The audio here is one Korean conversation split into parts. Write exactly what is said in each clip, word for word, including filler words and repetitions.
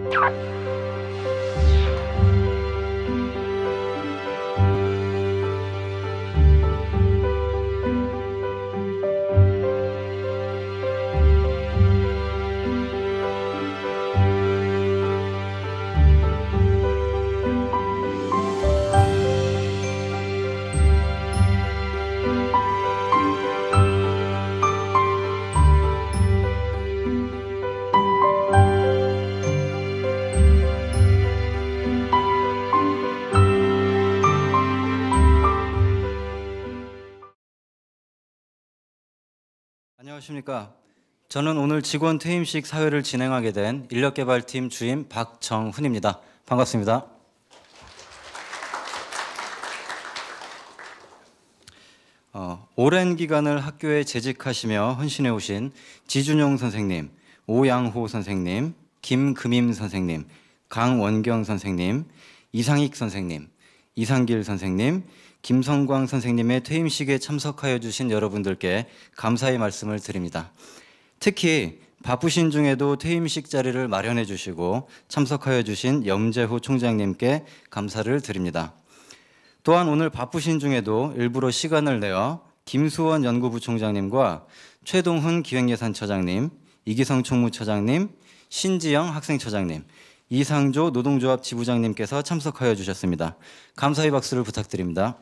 안녕하십니까. 저는 오늘 직원 퇴임식 사회를 진행하게 된 인력개발팀 주임 박정훈입니다. 반갑습니다. 어, 오랜 기간을 학교에 재직하시며 헌신해 오신 지준용 선생님, 오양호 선생님, 김금임 선생님, 강원경 선생님, 이상익 선생님, 이상길 선생님, 김성광 선생님의 퇴임식에 참석하여 주신 여러분들께 감사의 말씀을 드립니다. 특히 바쁘신 중에도 퇴임식 자리를 마련해 주시고 참석하여 주신 염재호 총장님께 감사를 드립니다. 또한 오늘 바쁘신 중에도 일부러 시간을 내어 김수원 연구부총장님과 최동훈 기획예산처장님, 이기성 총무처장님, 신지영 학생처장님, 이상조 노동조합 지부장님께서 참석하여 주셨습니다. 감사의 박수를 부탁드립니다.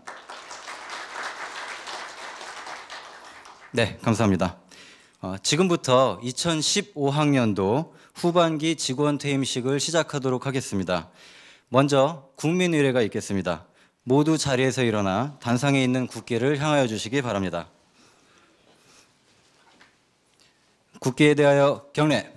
네, 감사합니다. 어, 지금부터 이천십오 학년도 후반기 직원 퇴임식을 시작하도록 하겠습니다. 먼저 국민의례가 있겠습니다. 모두 자리에서 일어나 단상에 있는 국기를 향하여 주시기 바랍니다. 국기에 대하여 경례.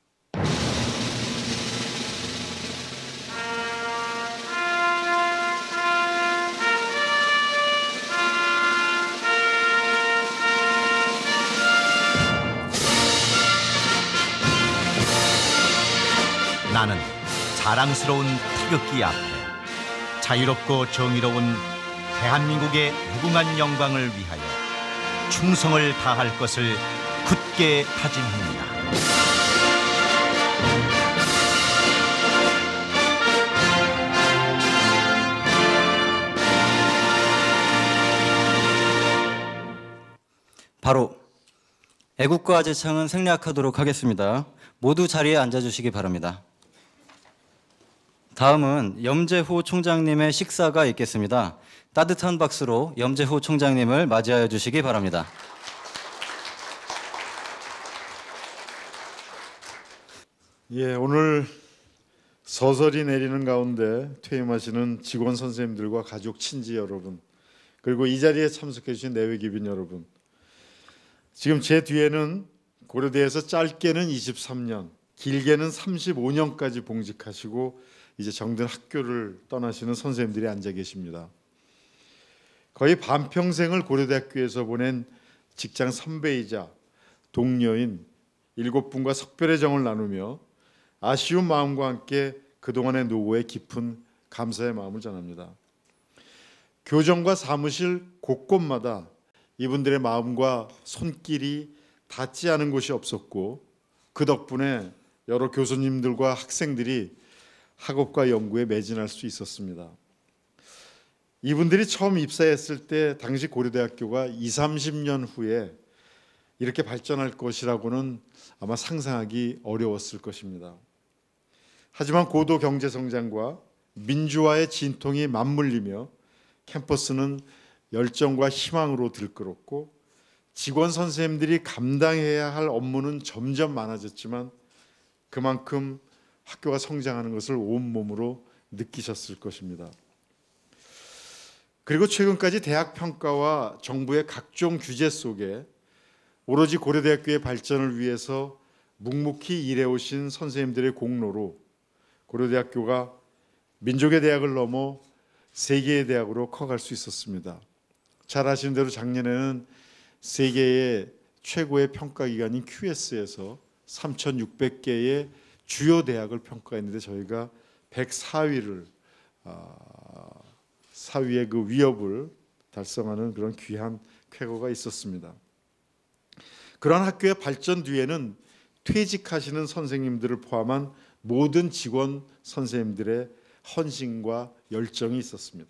나는 자랑스러운 태극기 앞에 자유롭고 정의로운 대한민국의 무궁한 영광을 위하여 충성을 다할 것을 굳게 다짐합니다. 바로 애국가 제창은 생략하도록 하겠습니다. 모두 자리에 앉아주시기 바랍니다. 다음은 염재호 총장님의 식사가 있겠습니다. 따뜻한 박수로 염재호 총장님을 맞이하여 주시기 바랍니다. 예, 오늘 서설이 내리는 가운데 퇴임하시는 직원 선생님들과 가족 친지 여러분, 그리고 이 자리에 참석해 주신 내외기빈 여러분, 지금 제 뒤에는 고려대에서 짧게는 이십삼 년, 길게는 삼십오 년까지 봉직하시고 이제 정든 학교를 떠나시는 선생님들이 앉아 계십니다. 거의 반평생을 고려대학교에서 보낸 직장 선배이자 동료인 일곱 분과 석별의 정을 나누며 아쉬운 마음과 함께 그동안의 노고에 깊은 감사의 마음을 전합니다. 교정과 사무실 곳곳마다 이분들의 마음과 손길이 닿지 않은 곳이 없었고, 그 덕분에 여러 교수님들과 학생들이 학업과 연구에 매진할 수 있었습니다. 이분들이 처음 입사했을 때 당시 고려대학교가 이삼십 년 후에 이렇게 발전할 것이라고는 아마 상상하기 어려웠을 것입니다. 하지만 고도 경제 성장과 민주화의 진통이 맞물리며 캠퍼스는 열정과 희망으로 들끓었고, 직원 선생님들이 감당해야 할 업무는 점점 많아졌지만 그만큼 학교가 성장하는 것을 온몸으로 느끼셨을 것입니다. 그리고 최근까지 대학 평가와 정부의 각종 규제 속에 오로지 고려대학교의 발전을 위해서 묵묵히 일해오신 선생님들의 공로로 고려대학교가 민족의 대학을 넘어 세계의 대학으로 커갈 수 있었습니다. 잘 아시는 대로 작년에는 세계의 최고의 평가기관인 큐에스에서 삼천육백 개의 주요 대학을 평가했는데 저희가 백사 위를 사 위의 그 위협을 달성하는 그런 귀한 쾌거가 있었습니다. 그런 학교의 발전 뒤에는 퇴직하시는 선생님들을 포함한 모든 직원 선생님들의 헌신과 열정이 있었습니다.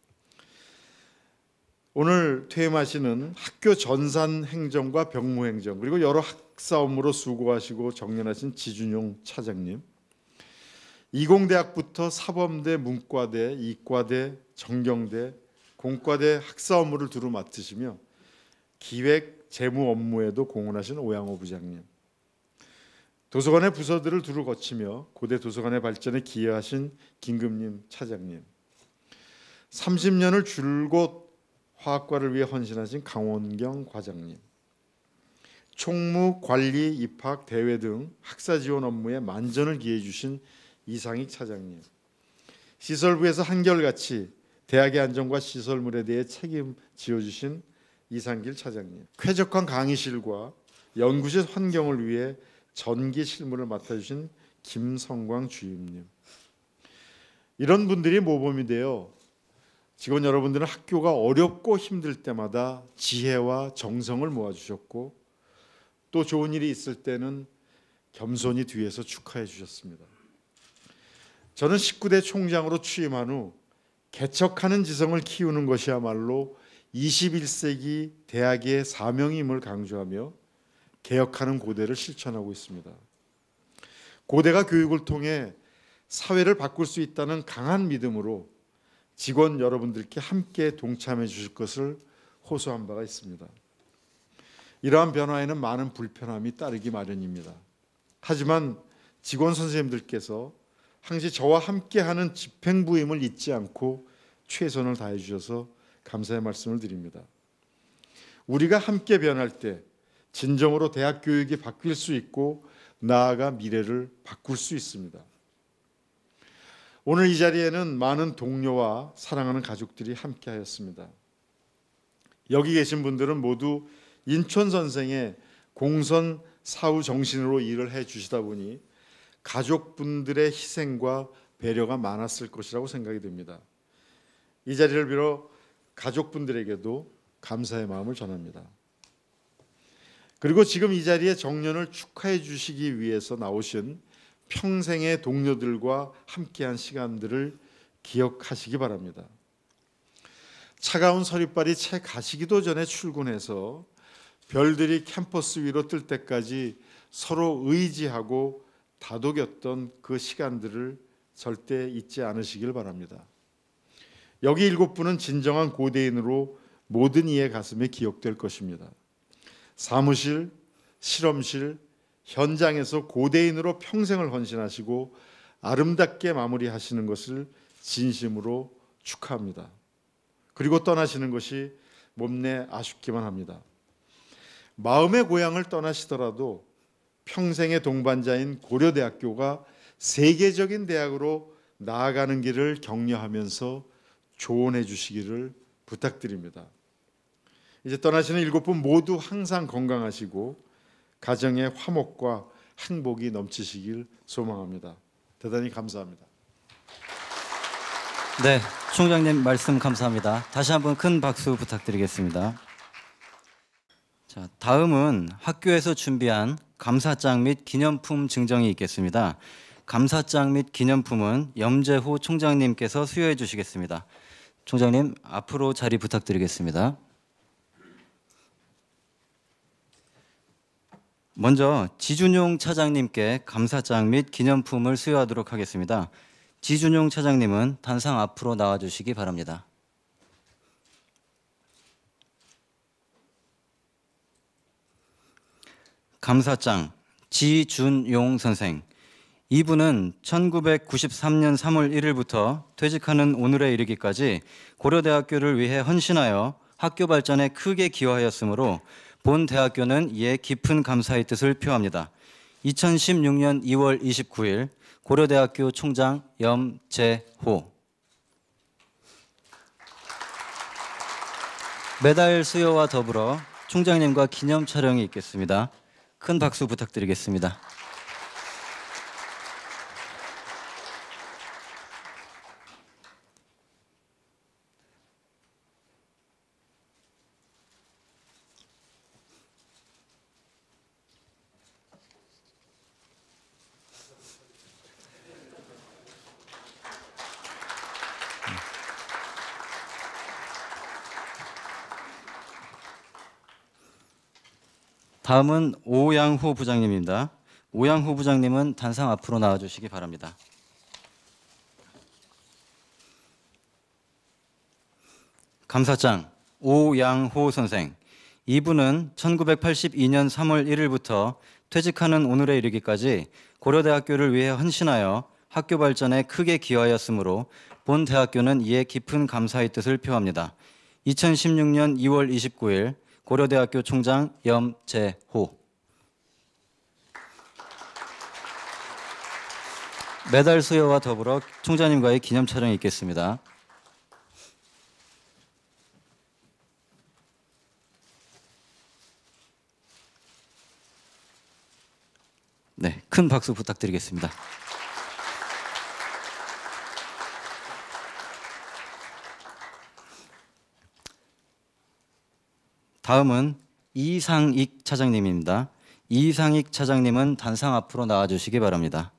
오늘 퇴임하시는 학교 전산 행정과 병무 행정 그리고 여러 학사 업무로 수고하시고 정년하신 지준용 차장님, 이공대학부터 사범대, 문과대, 이과대, 정경대, 공과대 학사 업무를 두루 맡으시며 기획, 재무 업무에도 공헌하신 오양호 부장님, 도서관의 부서들을 두루 거치며 고대 도서관의 발전에 기여하신 김금림 차장님, 삼십 년을 줄곧 화학과를 위해 헌신하신 강원경 과장님, 총무, 관리, 입학, 대회 등 학사 지원 업무에 만전을 기해 주신 이상익 차장님, 시설부에서 한결같이 대학의 안전과 시설물에 대해 책임 지어주신 이상길 차장님, 쾌적한 강의실과 연구실 환경을 위해 전기 실무를 맡아주신 김성광 주임님, 이런 분들이 모범이 되어 직원 여러분들은 학교가 어렵고 힘들 때마다 지혜와 정성을 모아주셨고 또 좋은 일이 있을 때는 겸손히 뒤에서 축하해 주셨습니다. 저는 십구 대 총장으로 취임한 후 개척하는 지성을 키우는 것이야말로 이십일 세기 대학의 사명임을 강조하며 개혁하는 고대를 실천하고 있습니다. 고대가 교육을 통해 사회를 바꿀 수 있다는 강한 믿음으로 직원 여러분들께 함께 동참해 주실 것을 호소한 바가 있습니다. 이러한 변화에는 많은 불편함이 따르기 마련입니다. 하지만 직원 선생님들께서 항시 저와 함께하는 집행부임을 잊지 않고 최선을 다해 주셔서 감사의 말씀을 드립니다. 우리가 함께 변할 때 진정으로 대학 교육이 바뀔 수 있고 나아가 미래를 바꿀 수 있습니다. 오늘 이 자리에는 많은 동료와 사랑하는 가족들이 함께하였습니다. 여기 계신 분들은 모두 인천 선생의 공선 사후 정신으로 일을 해주시다 보니 가족분들의 희생과 배려가 많았을 것이라고 생각이 됩니다. 이 자리를 빌어 가족분들에게도 감사의 마음을 전합니다. 그리고 지금 이 자리에 정년을 축하해 주시기 위해서 나오신 평생의 동료들과 함께한 시간들을 기억하시기 바랍니다. 차가운 서리빨이 채 가시기도 전에 출근해서 별들이 캠퍼스 위로 뜰 때까지 서로 의지하고 다독였던 그 시간들을 절대 잊지 않으시길 바랍니다. 여기 일곱 분은 진정한 고대인으로 모든 이의 가슴에 기억될 것입니다. 사무실, 실험실, 현장에서 고대인으로 평생을 헌신하시고 아름답게 마무리하시는 것을 진심으로 축하합니다. 그리고 떠나시는 것이 몸내 아쉽기만 합니다. 마음의 고향을 떠나시더라도 평생의 동반자인 고려대학교가 세계적인 대학으로 나아가는 길을 격려하면서 조언해 주시기를 부탁드립니다. 이제 떠나시는 일곱 분 모두 항상 건강하시고 가정의 화목과 행복이 넘치시길 소망합니다. 대단히 감사합니다. 네, 총장님 말씀 감사합니다. 다시 한번 큰 박수 부탁드리겠습니다. 자, 다음은 학교에서 준비한 감사장 및 기념품 증정이 있겠습니다. 감사장 및 기념품은 염재호 총장님께서 수여해 주시겠습니다. 총장님 앞으로 자리 부탁드리겠습니다. 먼저 지준용 차장님께 감사장 및 기념품을 수여하도록 하겠습니다. 지준용 차장님은 단상 앞으로 나와주시기 바랍니다. 감사장 지준용 선생. 이분은 천구백구십삼 년 삼월 일일부터 퇴직하는 오늘에 이르기까지 고려대학교를 위해 헌신하여 학교 발전에 크게 기여하였으므로 본 대학교는 이에 깊은 감사의 뜻을 표합니다. 이천십육 년 이월 이십구일 고려대학교 총장 염재호. 메달 수여와 더불어 총장님과 기념 촬영이 있겠습니다. 큰 박수 부탁드리겠습니다. 다음은 오양호 부장님입니다. 오양호 부장님은 단상 앞으로 나와주시기 바랍니다. 감사장 오양호 선생. 이분은 천구백팔십이 년 삼월 일일부터 퇴직하는 오늘에 이르기까지 고려대학교를 위해 헌신하여 학교 발전에 크게 기여하였으므로 본 대학교는 이에 깊은 감사의 뜻을 표합니다. 이천십육 년 이월 이십구일 고려대학교 총장 염재호. 메달 수여와 더불어 총장님과의 기념 촬영이 있겠습니다. 네, 큰 박수 부탁드리겠습니다. 다음은 이상익 차장님입니다. 이상익 차장님은 단상 앞으로 나와주시기 바랍니다.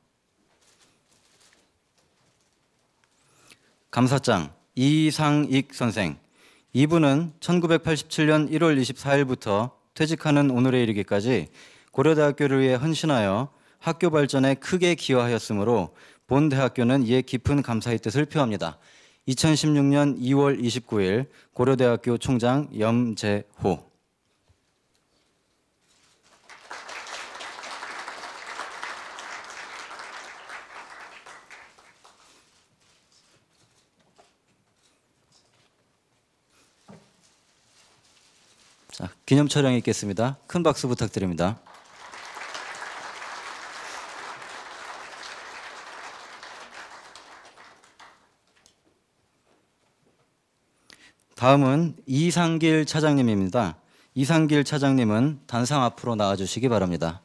감사장 이상익 선생. 이분은 천구백팔십칠 년 일월 이십사일부터 퇴직하는 오늘에 이르기까지 고려대학교를 위해 헌신하여 학교 발전에 크게 기여하였으므로 본 대학교는 이에 깊은 감사의 뜻을 표합니다. 이천십육 년 이월 이십구일 고려대학교 총장 염재호. 자, 기념 촬영이 있겠습니다. 큰 박수 부탁드립니다. 다음은 이상길 차장님입니다. 이상길 차장님은 단상 앞으로 나와주시기 바랍니다.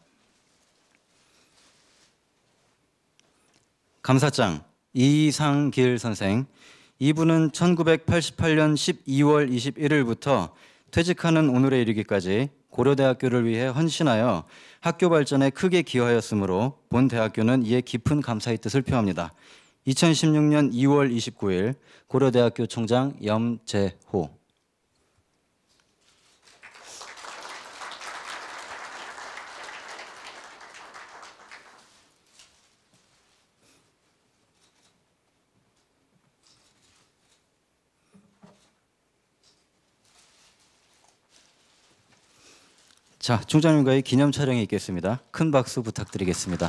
감사장 이상길 선생. 이분은 천구백팔십팔 년 십이월 이십일일부터 퇴직하는 오늘에 이르기까지 고려대학교를 위해 헌신하여 학교 발전에 크게 기여하였으므로 본 대학교는 이에 깊은 감사의 뜻을 표합니다. 이천십육 년 이월 이십구일 고려대학교 총장 염재호. 자, 총장님과의 기념 촬영이 있겠습니다. 큰 박수 부탁드리겠습니다.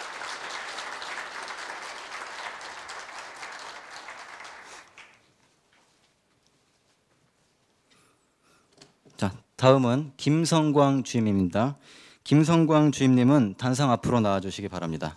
자, 다음은 김성광 주임입니다. 김성광 주임님은 단상 앞으로 나와주시기 바랍니다.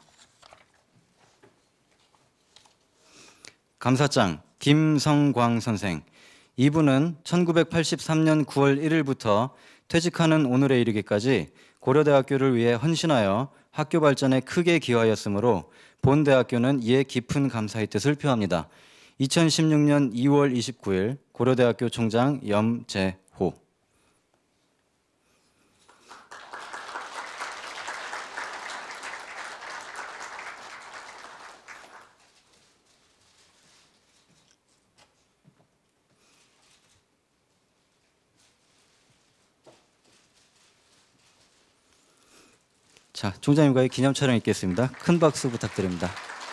감사장 김성광 선생. 이분은 천구백팔십삼 년 구월 일일부터 퇴직하는 오늘에 이르기까지 고려대학교를 위해 헌신하여 학교 발전에 크게 기여하였으므로 본 대학교는 이에 깊은 감사의 뜻을 표합니다. 이천십육 년 이월 이십구일 고려대학교 총장 염재호. 자, 총장님과의 기념 촬영 있겠습니다. 큰 박수 부탁드립니다.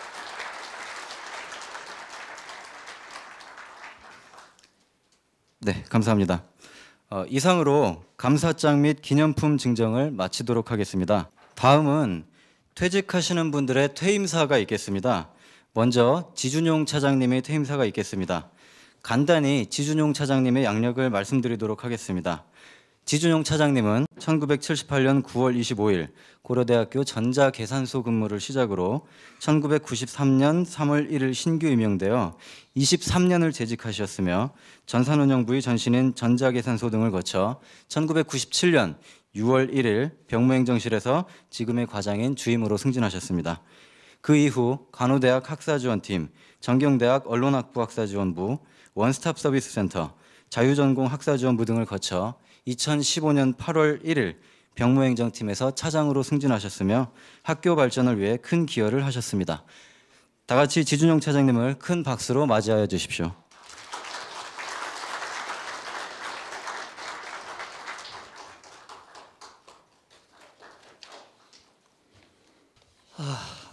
네, 감사합니다. 어, 이상으로 감사장 및 기념품 증정을 마치도록 하겠습니다. 다음은 퇴직하시는 분들의 퇴임사가 있겠습니다. 먼저 지준용 차장님의 퇴임사가 있겠습니다. 간단히 지준용 차장님의 양력을 말씀드리도록 하겠습니다. 지준용 차장님은 천구백칠십팔 년 구월 이십오일 고려대학교 전자계산소 근무를 시작으로 천구백구십삼 년 삼월 일일 신규 임용되어 이십삼 년을 재직하셨으며 전산운영부의 전신인 전자계산소 등을 거쳐 천구백구십칠 년 유월 일일 병무행정실에서 지금의 과장인 주임으로 승진하셨습니다. 그 이후 간호대학 학사지원팀, 정경대학 언론학부 학사지원부, 원스톱 서비스 센터, 자유전공 학사지원부 등을 거쳐 이천십오 년 팔월 일일 병무행정팀에서 차장으로 승진하셨으며 학교 발전을 위해 큰 기여를 하셨습니다. 다 같이 지준용 차장님을 큰 박수로 맞이하여 주십시오.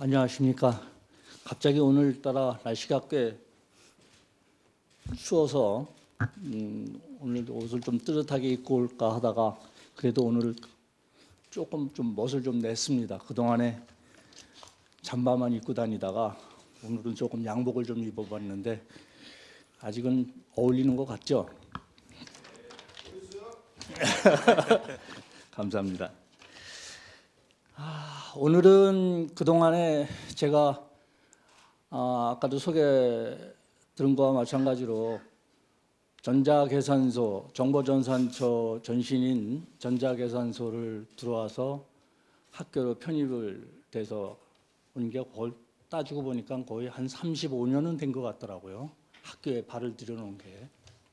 안녕하십니까. 갑자기 오늘따라 날씨가 꽤 추워서 음, 오늘 옷을 좀 뜨뜻하게 입고 올까 하다가 그래도 오늘 조금 좀 멋을 좀 냈습니다. 그동안에 잠바만 입고 다니다가 오늘은 조금 양복을 좀 입어봤는데 아직은 어울리는 것 같죠? 감사합니다. 아, 오늘은 그동안에 제가 아, 아까도 소개 들은 거와 마찬가지로 전자계산소, 정보전산처 전신인 전자계산소를 들어와서 학교로 편입을 돼서 온 게 거의 따지고 보니까 거의 한 삼십오 년은 된 것 같더라고요. 학교에 발을 들여놓은 게.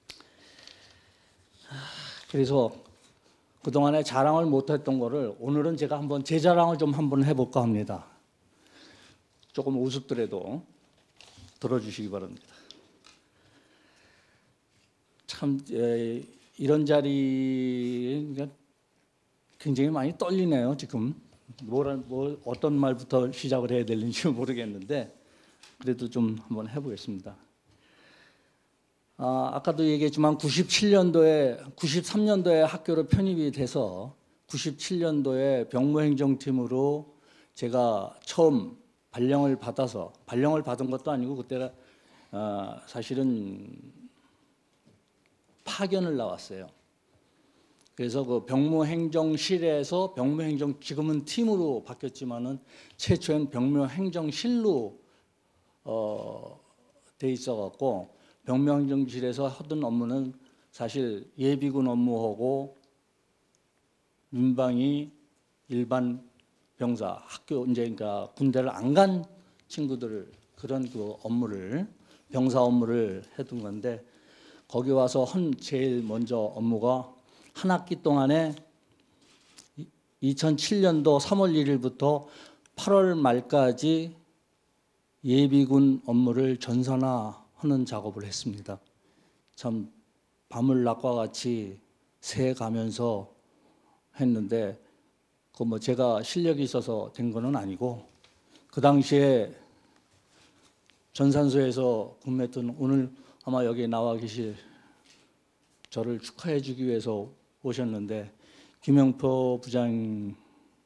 그래서 그동안에 자랑을 못했던 거를 오늘은 제가 한번 제 자랑을 좀 한번 해볼까 합니다. 조금 우습더라도 들어주시기 바랍니다. 참 에, 이런 자리 굉장히 많이 떨리네요. 지금 뭐라, 뭐 어떤 말부터 시작을 해야 될지 모르겠는데 그래도 좀 한번 해보겠습니다. 아, 아까도 얘기했지만 구십칠 년도에 구십삼 년도에 학교로 편입이 돼서 구십칠 년도에 병무행정팀으로 제가 처음 발령을 받아서 발령을 받은 것도 아니고 그때가 아, 사실은 파견을 나왔어요. 그래서 그 병무행정실에서 병무행정 지금은 팀으로 바뀌었지만은 최초엔 병무행정실로 어, 돼 있어갖고 병무행정실에서 하던 업무는 사실 예비군 업무하고 민방위 일반 병사 학교 이제 그러니까 군대를 안 간 친구들을 그런 그 업무를 병사 업무를 해둔 건데 거기 와서 한 제일 먼저 업무가 한 학기 동안에 이천칠 년도 삼월 일일부터 팔월 말까지 예비군 업무를 전산화하는 작업을 했습니다. 참 밤을 낮과 같이 새 가면서 했는데 그 뭐 제가 실력이 있어서 된 거는 아니고 그 당시에 전산소에서 근무했던 오늘 아마 여기 나와 계실 저를 축하해 주기 위해서 오셨는데 김영표 부장과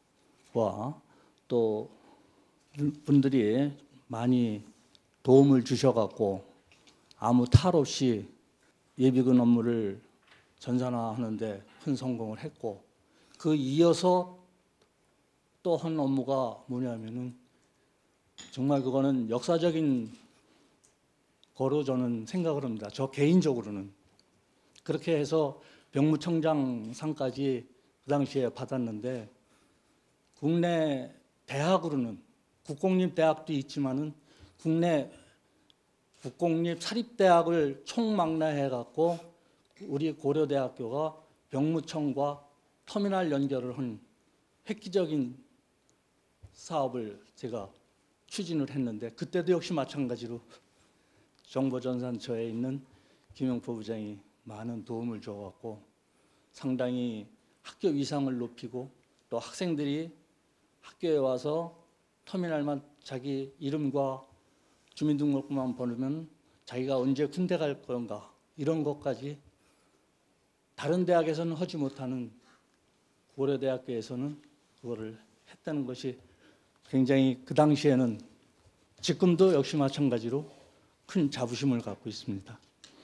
또 분들이 많이 도움을 주셔갖고 아무 탈 없이 예비군 업무를 전산화하는데 큰 성공을 했고 그 이어서 또 한 업무가 뭐냐면은 정말 그거는 역사적인 거로 저는 생각을 합니다. 저 개인적으로는 그렇게 해서 병무청장 상까지 그 당시에 받았는데 국내 대학으로는 국공립대학도 있지만은 국내 국공립 사립대학을 총망라해 갖고 우리 고려대학교가 병무청과 터미널 연결을 한 획기적인 사업을 제가 추진을 했는데 그때도 역시 마찬가지로 정보전산처에 있는 김영표 부장이 많은 도움을 줘갖고 상당히 학교 위상을 높이고 또 학생들이 학교에 와서 터미널만 자기 이름과 주민등록번호만 보내면 자기가 언제 군대 갈 건가 이런 것까지 다른 대학에서는 하지 못하는 고려대학교에서는 그거를 했다는 것이 굉장히 그 당시에는 지금도 역시 마찬가지로 큰 자부심을 갖고 있습니다.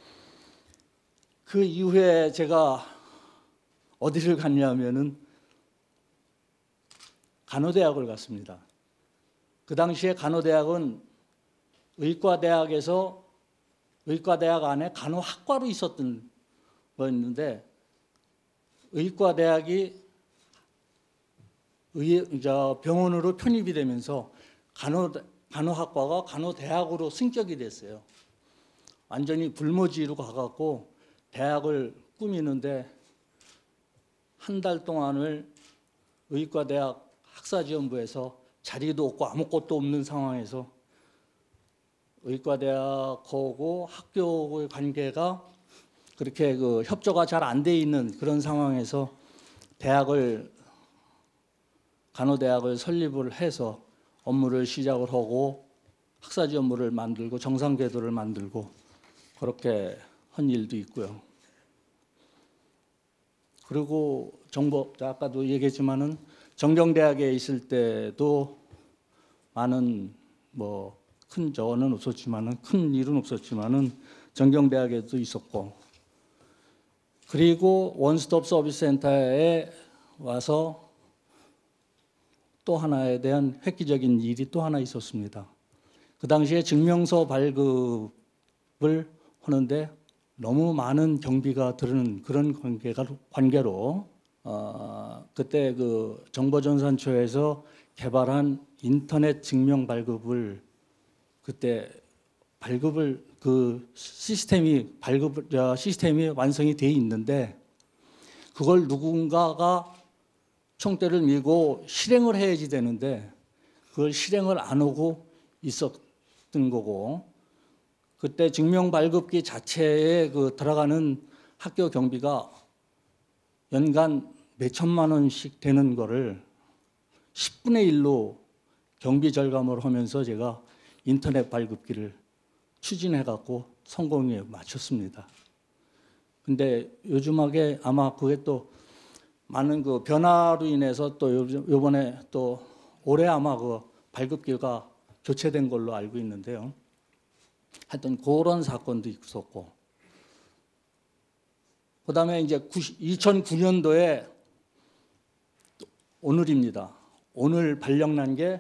그 이후에 제가 어디를 갔냐면은 간호대학을 갔습니다. 그 당시에 간호대학은 의과대학에서 의과대학 안에 간호학과로 있었던 거였는데 의과대학이 의, 저 병원으로 편입이 되면서 간호, 간호학과가 간호대학으로 승격이 됐어요. 완전히 불모지로 가갖고 대학을 꾸미는데 한 달 동안을 의과대학 학사지원부에서 자리도 없고 아무것도 없는 상황에서 의과대학하고 학교의 관계가 그렇게 그 협조가 잘 안 돼 있는 그런 상황에서 대학을 간호대학을 설립을 해서 업무를 시작을 하고 학사지 업무를 만들고 정상 궤도를 만들고 그렇게 한 일도 있고요. 그리고 정보 아까도 얘기했지만은 정경대학에 있을 때도 많은 뭐 큰 저는 없었지만은 큰 일은 없었지만은 정경대학에도 있었고, 그리고 원스톱 서비스 센터에 와서 또 하나에 대한 획기적인 일이 또 하나 있었습니다. 그 당시에 증명서 발급을 하는데 너무 많은 경비가 드는 그런 관계가, 관계로 어, 그때 그 정보전산처에서 개발한 인터넷 증명 발급을 그때 발급을 그 시스템이 발급 시스템이 완성이 돼 있는데 그걸 누군가가 총대를 밀고 실행을 해야지 되는데 그걸 실행을 안 하고 있었던 거고, 그때 증명 발급기 자체에 그 들어가는 학교 경비가 연간 몇 천만 원씩 되는 거를 십분의 일로 경비 절감을 하면서 제가 인터넷 발급기를 추진해 갖고 성공에 맞췄습니다. 근데 요즘하게 아마 그게 또 많은 그 변화로 인해서 또 요번에 또 올해 아마 그 발급기가 교체된 걸로 알고 있는데요. 하여튼 그런 사건도 있었고, 그다음에 이제 이천구 년도에 오늘입니다. 오늘 발령난 게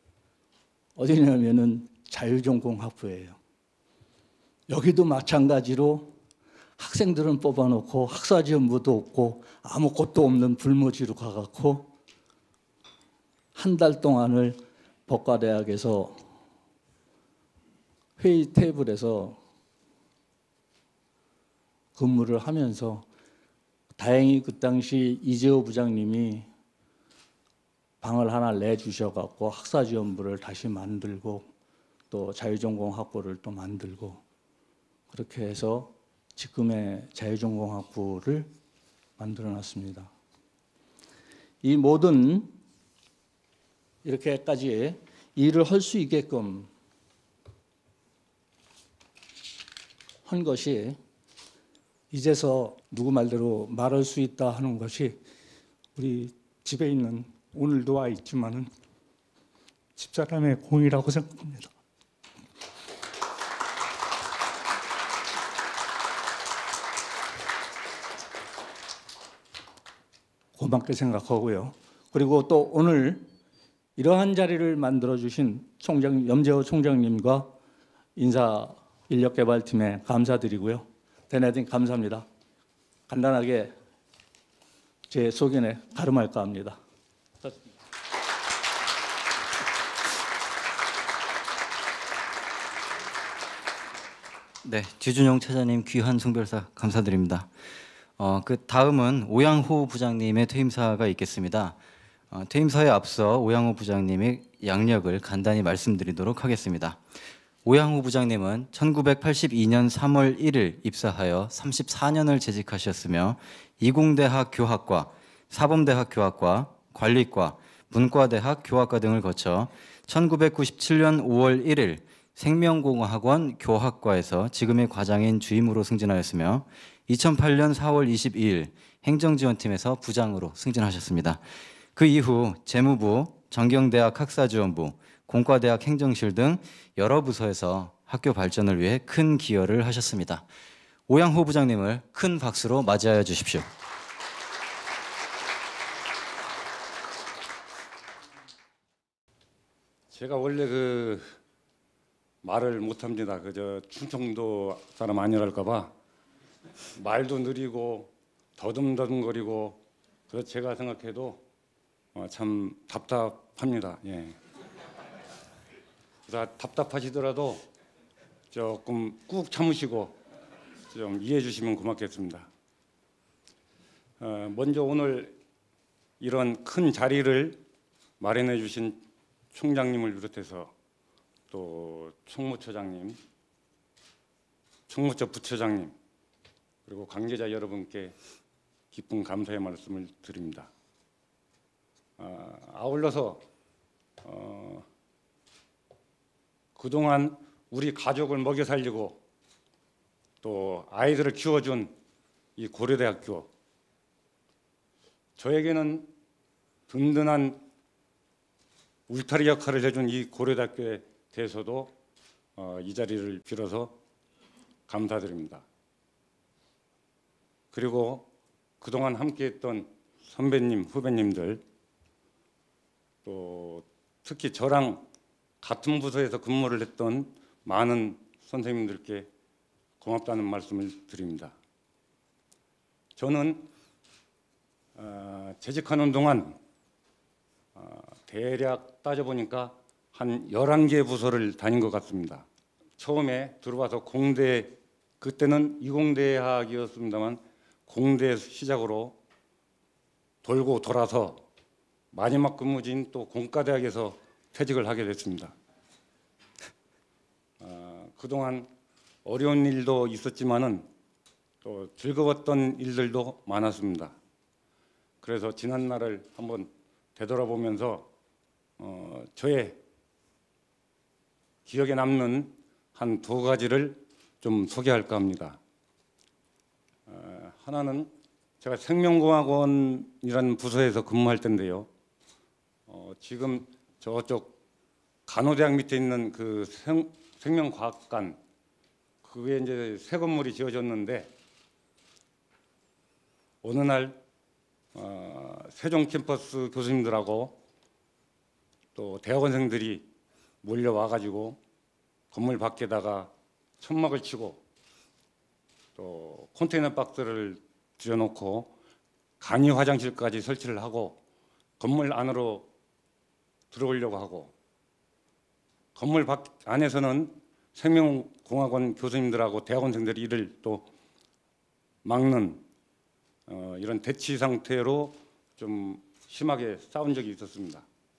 어디냐면은 자유전공학부예요. 여기도 마찬가지로 학생들은 뽑아놓고 학사지 업무도 없고 아무것도 없는 불모지로 가갖고 한 달 동안을 법과대학에서 회의 테이블에서 근무를 하면서, 다행히 그 당시 이재호 부장님이 방을 하나 내주셔갖고 학사지 업무를 다시 만들고 또 자유전공학부를 또 만들고 그렇게 해서 지금의 자유전공학부를 만들어놨습니다. 이 모든 이렇게까지 일을 할 수 있게끔 한 것이 이제서 누구 말대로 말할 수 있다 하는 것이 우리 집에 있는, 오늘도 와 있지만은 집사람의 공이라고 생각합니다. 고맙게 생각하고요. 그리고 또 오늘 이러한 자리를 만들어 주신 총장 염재호 총장님과 인사 인력개발팀에 감사드리고요. 대단히 감사합니다. 간단하게 제 소견에 가름할까 합니다. 네, 주준용 차장님 귀한 송별사 감사드립니다. 어, 그 다음은 오양호 부장님의 퇴임사가 있겠습니다. 어, 퇴임사에 앞서 오양호 부장님의 양력을 간단히 말씀드리도록 하겠습니다. 오양호 부장님은 천구백팔십이 년 삼월 일일 입사하여 삼십사 년을 재직하셨으며 이공대학 교학과, 사범대학 교학과, 관리과, 문과대학 교학과 등을 거쳐 천구백구십칠 년 오월 일일 생명공학원 교학과에서 지금의 과장인 주임으로 승진하였으며 이천팔 년 사월 이십이일 행정지원팀에서 부장으로 승진하셨습니다. 그 이후 재무부, 정경대학 학사지원부, 공과대학 행정실 등 여러 부서에서 학교 발전을 위해 큰 기여를 하셨습니다. 오양호 부장님을 큰 박수로 맞이하여 주십시오. 제가 원래 그 말을 못합니다. 그저 충청도 사람 아니랄까봐 말도 느리고 더듬더듬거리고, 그래서 제가 생각해도 어, 참 답답합니다. 예. 그래서 답답하시더라도 조금 꾹 참으시고 좀 이해해 주시면 고맙겠습니다. 어, 먼저 오늘 이런 큰 자리를 마련해 주신 총장님을 비롯해서 또 총무처장님, 총무처 부처장님, 그리고 관계자 여러분께 깊은 감사의 말씀을 드립니다. 어, 아울러서 어, 그동안 우리 가족을 먹여 살리고 또 아이들을 키워준 이 고려대학교, 저에게는 든든한 울타리 역할을 해준 이 고려대학교에 대해서도 어, 이 자리를 빌어서 감사드립니다. 그리고 그동안 함께했던 선배님, 후배님들, 또 특히 저랑 같은 부서에서 근무를 했던 많은 선생님들께 고맙다는 말씀을 드립니다. 저는 어, 재직하는 동안 어, 대략 따져보니까 한 열한 개 부서를 다닌 것 같습니다. 처음에 들어와서 공대, 그때는 이공대학이었습니다만 공대 시작으로 돌고 돌아서 마지막 근무지인 또 공과대학에서 퇴직을 하게 됐습니다. 어, 그동안 어려운 일도 있었지만은 또 즐거웠던 일들도 많았습니다. 그래서 지난 날을 한번 되돌아보면서 어, 저의 기억에 남는 한 두 가지를 좀 소개할까 합니다. 어, 하나는 제가 생명공학원이라는 부서에서 근무할 때인데요. 어, 지금 저쪽 간호대학 밑에 있는 그 생, 생명과학관, 그게 이제 새 건물이 지어졌는데 어느 날 어, 세종 캠퍼스 교수님들하고 또 대학원생들이 몰려와 가지고 건물 밖에다가 천막을 치고 또 컨테이너 박스를 들여놓고 간이 화장실까지 설치를 하고 건물 안으로 들어오려고 하고, 건물 밖 안에서는 생명공학원 교수님들하고 대학원생들이 이를 또 막는 어, 이런 대치 상태로 좀 심하게 싸운 적이 있었습니다.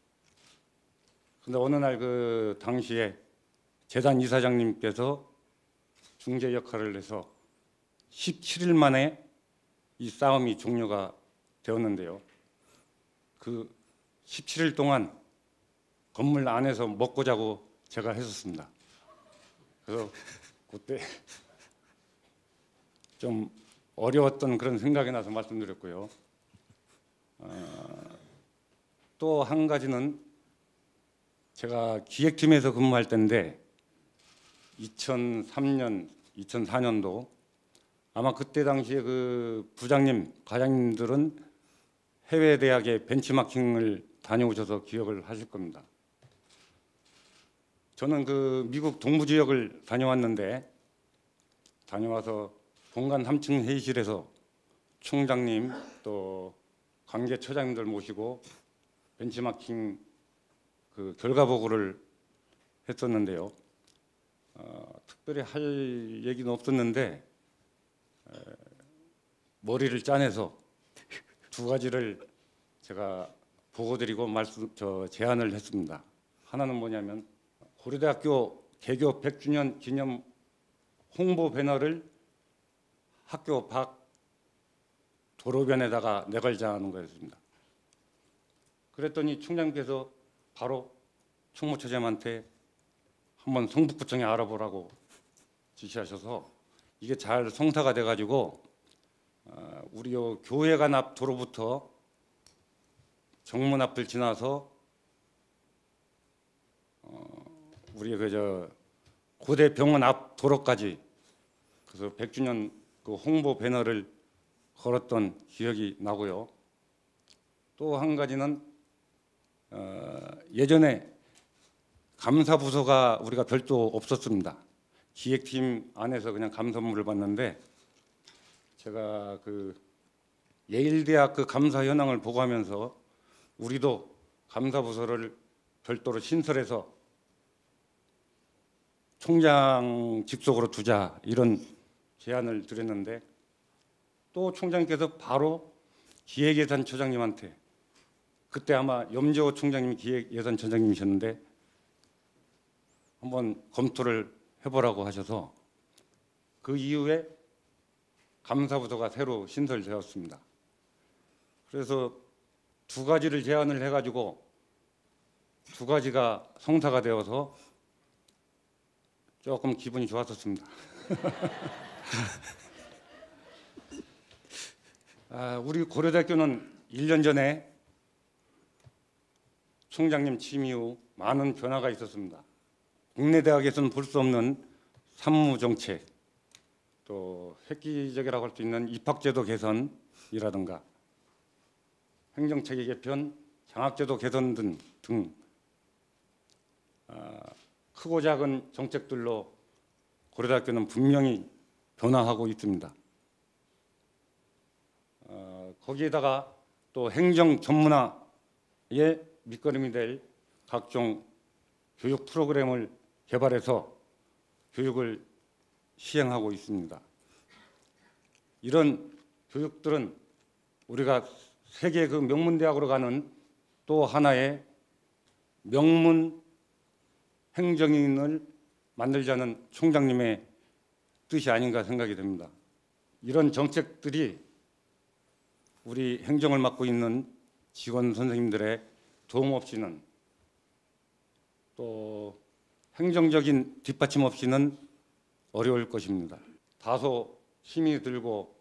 근데 어느 날 그 당시에 재단 이사장님께서 중재 역할을 해서 십칠 일 만에 이 싸움이 종료가 되었는데요. 그 십칠 일 동안 건물 안에서 먹고 자고 제가 했었습니다. 그래서 그때 좀 어려웠던 그런 생각이 나서 말씀드렸고요. 어, 또 한 가지는 제가 기획팀에서 근무할 때인데 이천삼 년, 이천사 년도 아마 그때 당시에 그 부장님, 과장님들은 해외 대학에 벤치마킹을 다녀오셔서 기억을 하실 겁니다. 저는 그 미국 동부 지역을 다녀왔는데 다녀와서 본관 삼 층 회의실에서 총장님 또 관계처장님들 모시고 벤치마킹 그 결과 보고를 했었는데요. 어, 특별히 할 얘기는 없었는데 에, 머리를 짜내서 두 가지를 제가 보고드리고 말씀 저 제안을 했습니다. 하나는 뭐냐면 고려대학교 개교 백 주년 기념 홍보 배너를 학교 밖 도로변에다가 내걸자는 거였습니다. 그랬더니 총장님께서 바로 총무처장한테 한번 성북구청에 알아보라고 지시하셔서 이게 잘 성사가 돼가지고 어, 우리 요 교회관 앞 도로부터 정문 앞을 지나서 어, 우리 그저 고대 병원 앞 도로까지 그래서 백 주년 그 홍보 배너를 걸었던 기억이 나고요. 또 한 가지는 어, 예전에 감사부서가 우리가 별도 없었습니다. 기획팀 안에서 그냥 감사 업무를 봤는데 제가 그 예일대학 그 감사 현황을 보고하면서 우리도 감사부서를 별도로 신설해서 총장 직속으로 두자 이런 제안을 드렸는데 또 총장님께서 바로 기획예산처장님한테 그때 아마 염재호 총장님이 기획예산처장님이셨는데 한번 검토를 해보라고 하셔서 그 이후에 감사부서가 새로 신설되었습니다. 그래서 두 가지를 제안을 해가지고 두 가지가 성사가 되어서 조금 기분이 좋았었습니다. 아, 우리 고려대학교는 일 년 전에 총장님 취임 이후 많은 변화가 있었습니다. 국내 대학에서는 볼 수 없는 산무 정책, 또 획기적이라고 할 수 있는 입학제도 개선이라든가 행정체계 개편, 장학제도 개선 등, 등 아, 크고 작은 정책들로 고려대학교는 분명히 변화하고 있습니다. 어, 거기에다가 또 행정 전문화의 밑거름이 될 각종 교육 프로그램을 개발해서 교육을 시행하고 있습니다. 이런 교육들은 우리가 세계 그 명문대학으로 가는 또 하나의 명문 행정인을 만들자는 총장님의 뜻이 아닌가 생각이 됩니다. 이런 정책들이 우리 행정을 맡고 있는 직원 선생님들의 도움 없이는, 또 행정적인 뒷받침 없이는 어려울 것입니다. 다소 힘이 들고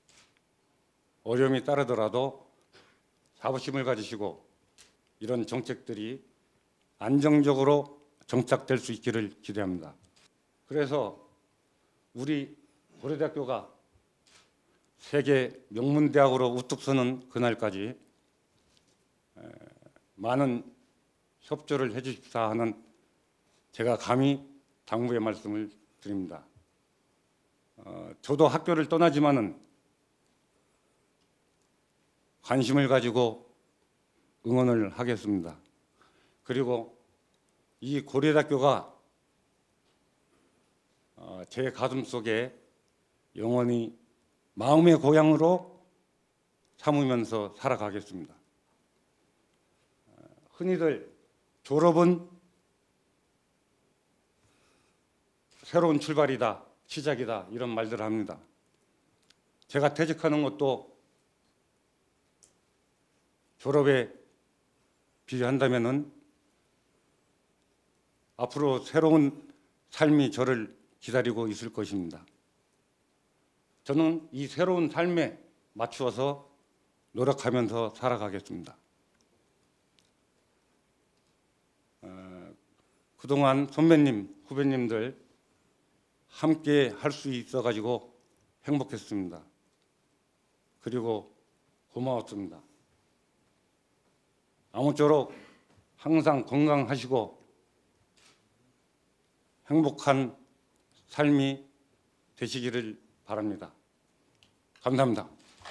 어려움이 따르더라도 자부심을 가지시고 이런 정책들이 안정적으로 정착될 수 있기를 기대합니다. 그래서 우리 고려대학교가 세계 명문대학으로 우뚝 서는 그날까지 많은 협조를 해주십사 하는 제가 감히 당부의 말씀을 드립니다. 어, 저도 학교를 떠나지만은 관심을 가지고 응원을 하겠습니다. 그리고 이 고려대학교가 어, 제 가슴 속에 영원히 마음의 고향으로 삼으면서 살아가겠습니다. 어, 흔히들 졸업은 새로운 출발이다, 시작이다 이런 말들을 합니다. 제가 퇴직하는 것도 졸업에 비교한다면은 앞으로 새로운 삶이 저를 기다리고 있을 것입니다. 저는 이 새로운 삶에 맞추어서 노력하면서 살아가겠습니다. 어, 그동안 선배님, 후배님들 함께 할 수 있어가지고 행복했습니다. 그리고 고마웠습니다. 아무쪼록 항상 건강하시고 행복한 삶이 되시기를 바랍니다. 감사합니다.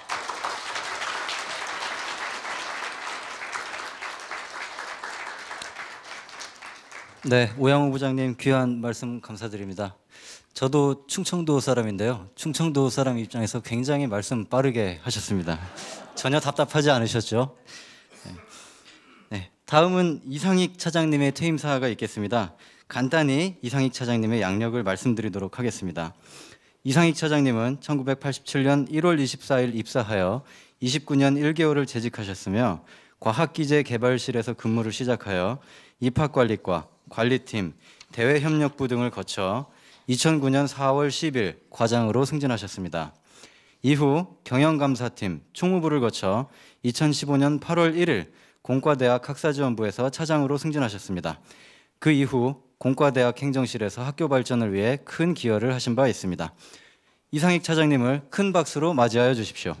네, 오양호 부장님 귀한 말씀 감사드립니다. 저도 충청도 사람인데요. 충청도 사람 입장에서 굉장히 말씀 빠르게 하셨습니다. 전혀 답답하지 않으셨죠? 네. 네, 다음은 이상익 차장님의 퇴임 사화가 있겠습니다. 간단히 이상익 차장님의 양력을 말씀드리도록 하겠습니다. 이상익 차장님은 천구백팔십칠 년 일월 이십사일 입사하여 이십구 년 일 개월을 재직하셨으며 과학기재개발실에서 근무를 시작하여 입학관리과, 관리팀, 대외협력부 등을 거쳐 이천구 년 사월 십일 과장으로 승진하셨습니다. 이후 경영감사팀, 총무부를 거쳐 이천십오 년 팔월 일일 공과대학 학사지원부에서 차장으로 승진하셨습니다. 그 이후 공과대학 행정실에서 학교 발전을 위해 큰 기여를 하신 바 있습니다. 이상익 차장님을 큰 박수로 맞이하여 주십시오.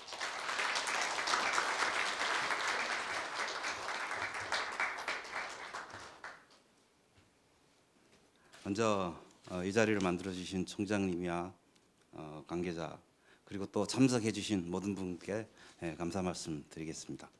먼저 어, 이 자리를 만들어주신 총장님이야 어, 관계자 그리고 또 참석해주신 모든 분께 예, 감사 말씀 드리겠습니다.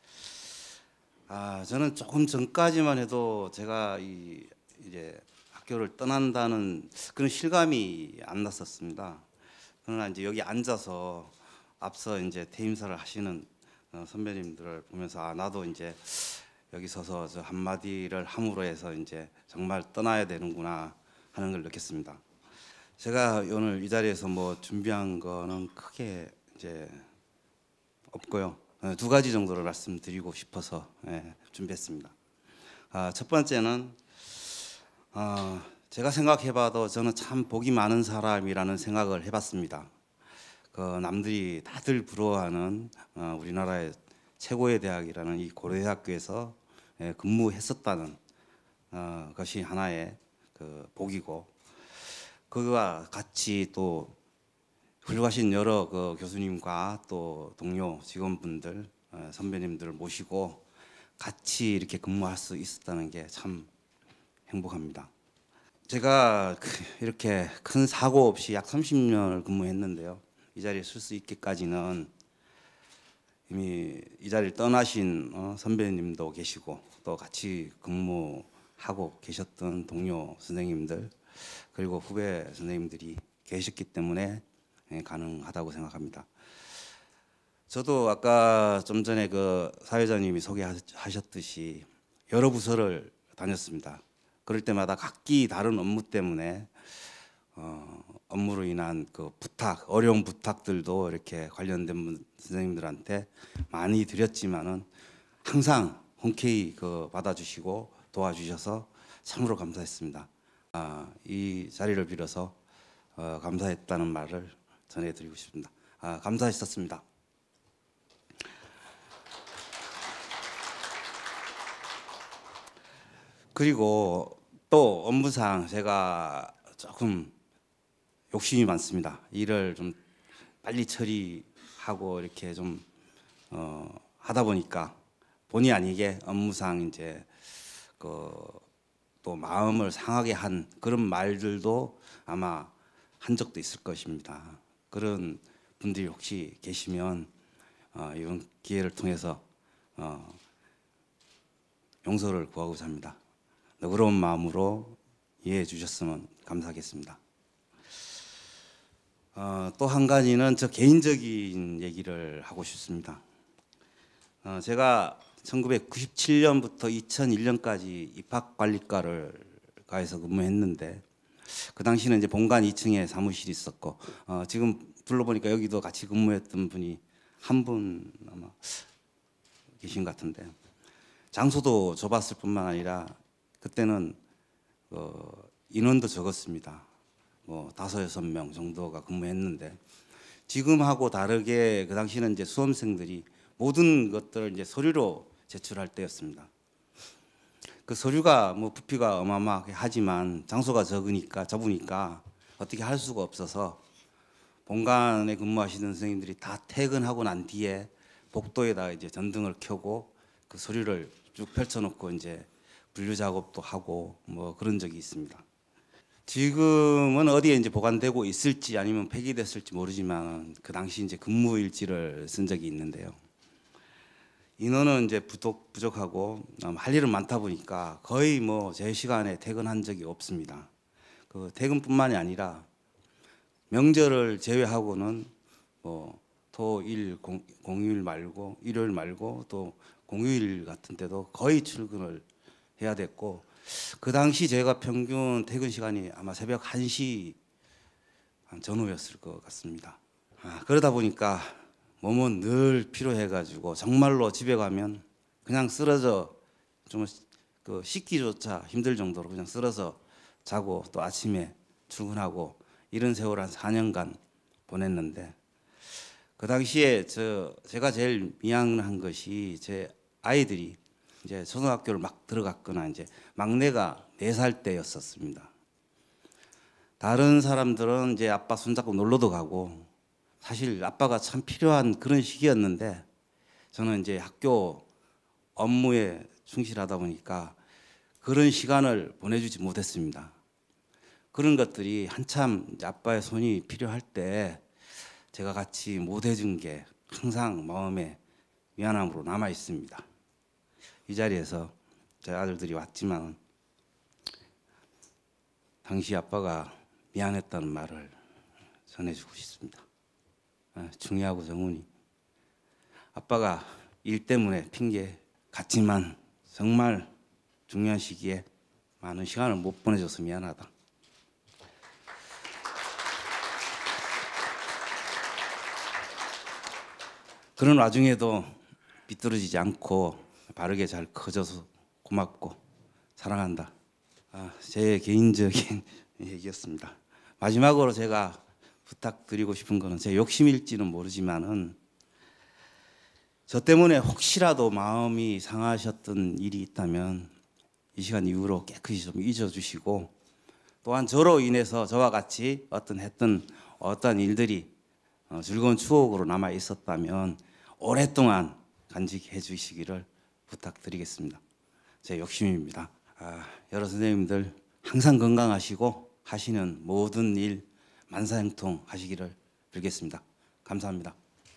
아, 저는 조금 전까지만 해도 제가 이, 이제 학교를 떠난다는 그런 실감이 안 났었습니다. 그러나 이제 여기 앉아서 앞서 이제 퇴임사를 하시는 어, 선배님들을 보면서 아, 나도 이제 여기 서서 저 한마디를 함으로 해서 이제 정말 떠나야 되는구나 하는 걸 느꼈습니다. 제가 오늘 이 자리에서 뭐 준비한 거는 크게 이제 없고요. 두 가지 정도를 말씀드리고 싶어서 예, 준비했습니다. 아, 첫 번째는 아, 제가 생각해봐도 저는 참 복이 많은 사람이라는 생각을 해봤습니다. 그 남들이 다들 부러워하는 어, 우리나라의 최고의 대학이라는 이 고려대학교에서 예, 근무했었다는 어, 것이 하나의 그 복이고, 그와 같이 또 훌륭하신 여러 그 교수님과 또 동료 직원분들, 어, 선배님들을 모시고 같이 이렇게 근무할 수 있었다는 게 참 행복합니다. 제가 이렇게 큰 사고 없이 약 삼십 년을 근무했는데요. 이 자리에 설 수 있기까지는 이미 이 자리를 떠나신 어, 선배님도 계시고 또 같이 근무하고 계셨던 동료 선생님들 그리고 후배 선생님들이 계셨기 때문에 예, 가능하다고 생각합니다. 저도 아까 좀 전에 그 사회자님이 소개하셨듯이 여러 부서를 다녔습니다. 그럴 때마다 각기 다른 업무 때문에 어, 업무로 인한 그 부탁, 어려운 부탁들도 이렇게 관련된 분, 선생님들한테 많이 드렸지만은 항상 흔쾌히 그 받아주시고 도와주셔서 참으로 감사했습니다. 아, 이 자리를 빌어서 어, 감사했다는 말을 전해드리고 싶습니다. 아, 감사했었습니다. 그리고 또 업무상 제가 조금 욕심이 많습니다. 일을 좀 빨리 처리하고 이렇게 좀 어, 하다 보니까 본의 아니게 업무상 이제 그 또 마음을 상하게 한 그런 말들도 아마 한 적도 있을 것입니다. 그런 분들이 혹시 계시면 어, 이번 기회를 통해서 어, 용서를 구하고자 합니다. 너그러운 마음으로 이해해 주셨으면 감사하겠습니다. 어, 또 한 가지는 저 개인적인 얘기를 하고 싶습니다. 어, 제가 천구백구십칠 년부터 이천일 년까지 입학관리과를 가에서 근무했는데 그 당시는 이제 본관 이 층에 사무실이 있었고 어, 지금 불러보니까 여기도 같이 근무했던 분이 한 분 아마 계신 것 같은데 장소도 좁았을 뿐만 아니라 그때는 어, 인원도 적었습니다. 뭐 다섯 여섯 명 정도가 근무했는데 지금하고 다르게 그 당시는 이제 수험생들이 모든 것들을 이제 서류로 제출할 때였습니다. 그 서류가 뭐 부피가 어마어마하게 하지만 장소가 적으니까 좁으니까 어떻게 할 수가 없어서 본관에 근무하시는 선생님들이 다 퇴근하고 난 뒤에 복도에다 이제 전등을 켜고 그 서류를 쭉 펼쳐놓고 이제 분류 작업도 하고 뭐 그런 적이 있습니다. 지금은 어디에 이제 보관되고 있을지 아니면 폐기됐을지 모르지만 그 당시 이제 근무 일지를 쓴 적이 있는데요. 인원은 이제 부족, 부족하고 할 일은 많다 보니까 거의 뭐 제 시간에 퇴근한 적이 없습니다. 그 퇴근뿐만이 아니라 명절을 제외하고는 뭐 토, 일, 공, 공휴일 말고 일요일 말고 또 공휴일 같은 때도 거의 출근을 해야 됐고 그 당시 제가 평균 퇴근 시간이 아마 새벽 한 시 전후였을 것 같습니다. 아, 그러다 보니까 몸은 늘 피로해가지고 정말로 집에 가면 그냥 쓰러져 좀 그 씻기조차 힘들 정도로 그냥 쓰러져 자고 또 아침에 출근하고 이런 세월 한 사 년간 보냈는데 그 당시에 저 제가 제일 미안한 것이 제 아이들이 이제 초등학교를 막 들어갔거나 이제 막내가 네 살 때였었습니다. 다른 사람들은 이제 아빠 손잡고 놀러도 가고 사실 아빠가 참 필요한 그런 시기였는데 저는 이제 학교 업무에 충실하다 보니까 그런 시간을 보내주지 못했습니다. 그런 것들이 한참 이제 아빠의 손이 필요할 때 제가 같이 못 해준 게 항상 마음에 미안함으로 남아 있습니다. 이 자리에서 제 아들들이 왔지만 당시 아빠가 미안했다는 말을 전해주고 싶습니다. 중요하고 정훈이 아빠가 일 때문에 핑계 같지만 정말 중요한 시기에 많은 시간을 못 보내줘서 미안하다. 그런 와중에도 비뚤어지지 않고 바르게 잘 커져서 고맙고 사랑한다. 아, 제 개인적인 얘기였습니다. 마지막으로 제가 부탁드리고 싶은 거는 제 욕심일지는 모르지만은 저 때문에 혹시라도 마음이 상하셨던 일이 있다면 이 시간 이후로 깨끗이 좀 잊어주시고, 또한 저로 인해서 저와 같이 어떤 했던 어떤 일들이 어, 즐거운 추억으로 남아 있었다면 오랫동안 간직해 주시기를 부탁드리겠습니다. 제 욕심입니다. 아, 여러 선생님들 항상 건강하시고 하시는 모든 일 만사형통 하시기를 빌겠습니다. 감사합니다.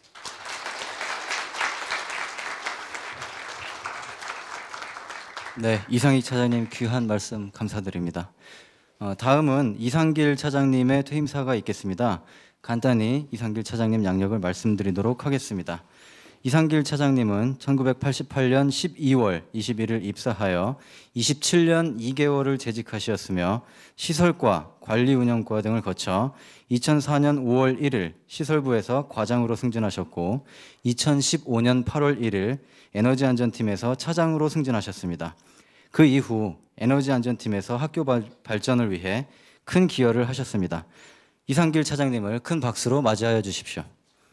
네, 이상희 차장님 귀한 말씀 감사드립니다. 어, 다음은 이상길 차장님의 퇴임사가 있겠습니다. 간단히 이상길 차장님 양력을 말씀드리도록 하겠습니다. 이상길 차장님은 천구백팔십팔 년 십이월 이십일일 입사하여 이십칠 년 이 개월을 재직하셨으며 시설과 관리운영과 등을 거쳐 이천사 년 오월 일일 시설부에서 과장으로 승진하셨고 이천십오 년 팔월 일일 에너지안전팀에서 차장으로 승진하셨습니다. 그 이후 에너지안전팀에서 학교 발전을 위해 큰 기여를 하셨습니다. 이상길 차장님을 큰 박수로 맞이하여 주십시오.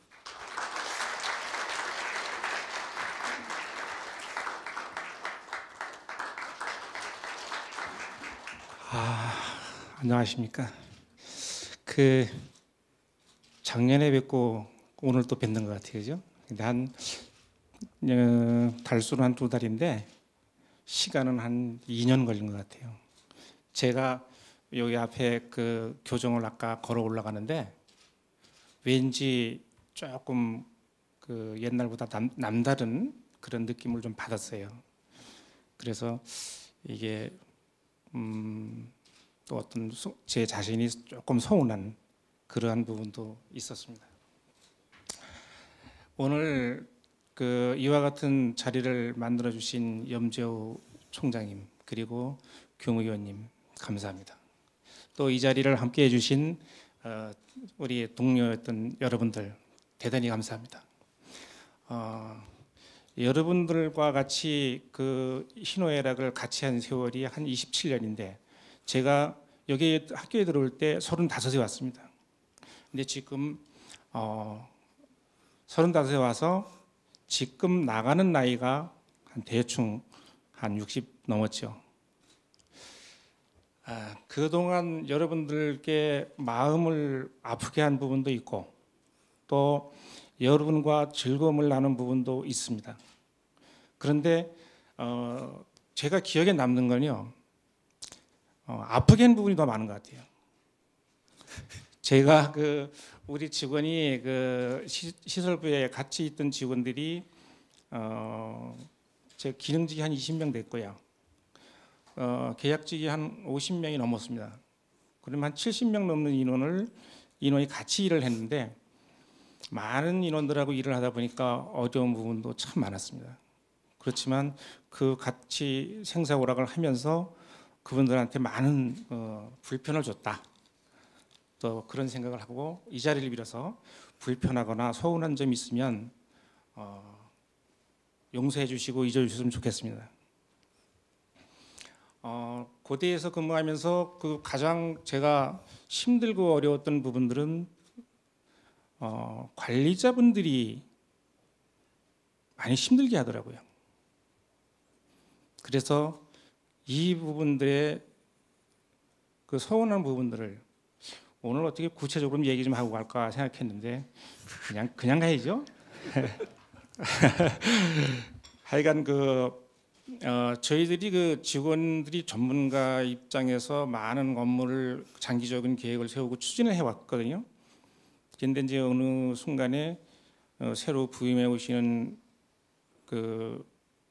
아, 안녕하십니까. 그 작년에 뵙고 오늘 또 뵙는 것 같아요, 그죠? 근데 한 어, 달수는 한 두 달인데 시간은 한 이 년 걸린 것 같아요. 제가 여기 앞에 그 교정을 아까 걸어 올라가는데 왠지 조금 그 옛날보다 남, 남다른 그런 느낌을 좀 받았어요. 그래서 이게 음, 또 어떤 소, 제 자신이 조금 서운한 그러한 부분도 있었습니다. 오늘 그 이와 같은 자리를 만들어 주신 염재호 총장님 그리고 경 의원님 감사합니다. 또 이 자리를 함께 해주신 어, 우리 동료였던 여러분들 대단히 감사합니다. 어, 여러분들과 같이 그 희노애락을 같이 한 세월이 한 이십칠 년인데 제가 여기 학교에 들어올 때 서른다섯에 왔습니다. 근데 지금 어, 서른다섯에 와서 지금 나가는 나이가 한 대충 한 육십 넘었죠. 아, 그동안 여러분들께 마음을 아프게 한 부분도 있고 또 여러분과 즐거움을 나눈 부분도 있습니다. 그런데 어, 제가 기억에 남는 건요, 어, 아프게 한 부분이 더 많은 것 같아요. 제가 그 우리 직원이 그 시, 시설부에 같이 있던 직원들이 어, 제 기능직이 한 이십 명 됐고요. 어, 계약직이 한 오십 명이 넘었습니다. 그러면 한 칠십 명 넘는 인원을 인원이 같이 일을 했는데 많은 인원들하고 일을 하다 보니까 어려운 부분도 참 많았습니다. 그렇지만 그 같이 생사오락을 하면서 그분들한테 많은 어, 불편을 줬다. 또 그런 생각을 하고 이 자리를 빌어서 불편하거나 서운한 점이 있으면 어, 용서해 주시고 잊어주셨으면 좋겠습니다. 어, 고대에서 근무하면서 그 가장 제가 힘들고 어려웠던 부분들은 어, 관리자분들이 많이 힘들게 하더라고요. 그래서 이 부분들의 그 서운한 부분들을 오늘 어떻게 구체적으로 얘기 좀 하고 갈까 생각했는데 그냥 그냥 가야죠. 하여간 그 어, 저희들이 그 직원들이 전문가 입장에서 많은 업무를 장기적인 계획을 세우고 추진을 해왔거든요. 그런데 이제 어느 순간에 어, 새로 부임해 오시는 그